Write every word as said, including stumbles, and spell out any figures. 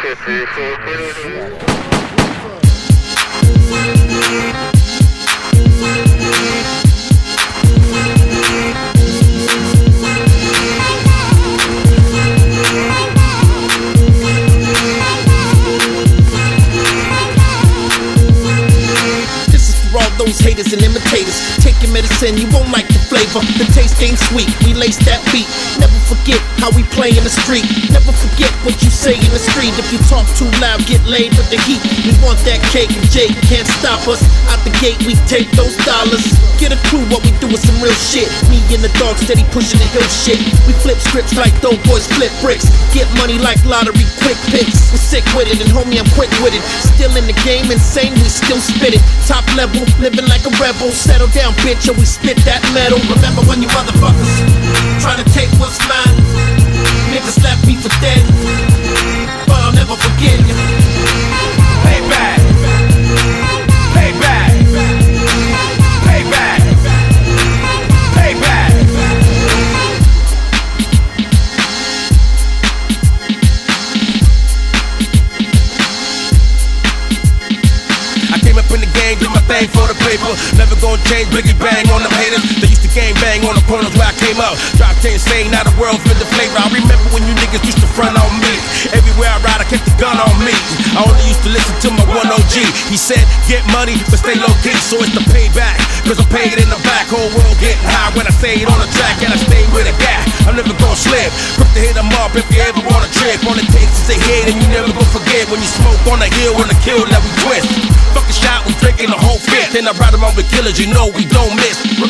Those haters and imitators, take your medicine, you won't like the flavor. The taste ain't sweet, we lace that beat. Never forget how we play in the street. Never forget what you say in the street. If you talk too loud, get laid with the heat. We want that cake and Jake can't stop us. Out the gate, we take those dollars. Get a clue what we do with some real shit. Me and the dog steady pushing the hill shit. We flip scripts like dope boys flip bricks. Get money like lottery quick picks. We're sick with it and homie I'm quick with it. Still in the game, insane, we still spit it. Top level, living like a rebel. Settle down, bitch, or we spit that metal. Remember when you motherfuckers trying to take what's mine? Niggas left me for dead, but I'll never forget you. Payback, payback, payback, payback. I came up in the game, did my thing for the paper. Never gonna change, biggie bang on them haters. They used to gang bang on the corners where I came up. Drop ten saying now the world fit the flavor. I remember when you niggas used to front on me. Everywhere I ride I kept the gun on me. I only used to listen to my one O G. He said get money but stay low key, so it's the payback. Cause I'm paid in the back, whole world getting high when I say it on the track. And I stay with a gap, I'm never gonna slip. Quick to hit them up if you ever wanna trip. All it takes is a hit and you never gonna forget. When you smoke on the hill when the kill that we twist. Fuck a shot, we drinking the whole fifth. Then I ride around with killers, you know we don't miss.